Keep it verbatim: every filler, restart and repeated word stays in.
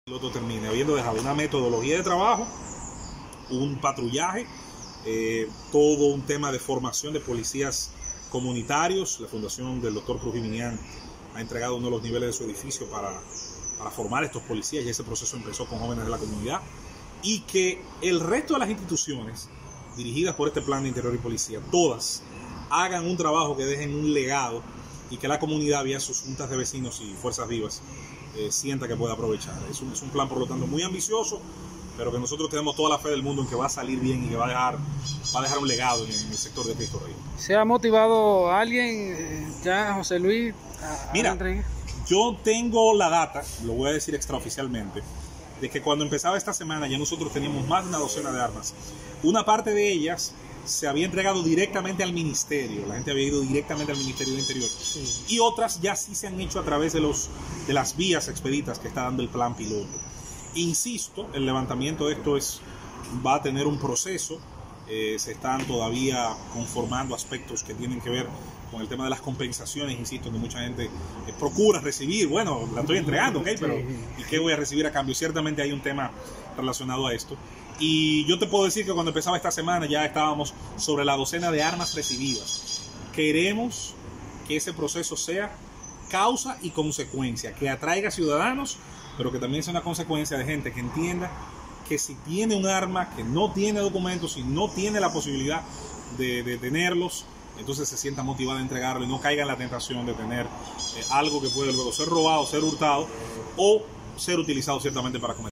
El piloto termine habiendo dejado una metodología de trabajo, un patrullaje, eh, todo un tema de formación de policías comunitarios. La fundación del doctor Cruz Jiménez ha entregado uno de los niveles de su edificio para, para formar estos policías, y ese proceso empezó con jóvenes de la comunidad, y que el resto de las instituciones dirigidas por este plan de interior y policía, todas hagan un trabajo que dejen un legado y que la comunidad, vía sus juntas de vecinos y fuerzas vivas, eh, sienta que puede aprovechar. Es un, es un plan, por lo tanto, muy ambicioso, pero que nosotros tenemos toda la fe del mundo en que va a salir bien y que va a dejar, va a dejar un legado en, en el sector de Cristo Rey. ¿Se ha motivado a alguien ya, José Luis, a, a Mira, la entrega? Yo tengo la data, lo voy a decir extraoficialmente, de que cuando empezaba esta semana ya nosotros teníamos más de una docena de armas. Una parte de ellas se había entregado directamente al ministerio, la gente había ido directamente al Ministerio de Interior, sí. Y otras ya sí se han hecho a través de, los, de las vías expeditas que está dando el plan piloto. Insisto, el levantamiento de esto es, va a tener un proceso, eh, se están todavía conformando aspectos que tienen que ver con el tema de las compensaciones, insisto, que mucha gente eh, procura recibir. Bueno, la estoy entregando, ¿ok? Pero ¿y qué voy a recibir a cambio? Ciertamente hay un tema relacionado a esto. Y yo te puedo decir que cuando empezaba esta semana ya estábamos sobre la docena de armas recibidas. Queremos que ese proceso sea causa y consecuencia, que atraiga ciudadanos, pero que también sea una consecuencia de gente que entienda que si tiene un arma, que no tiene documentos, si no tiene la posibilidad de, de tenerlos, entonces se sienta motivada a entregarlo y no caiga en la tentación de tener eh, algo que puede luego ser robado, ser hurtado o ser utilizado ciertamente para cometer.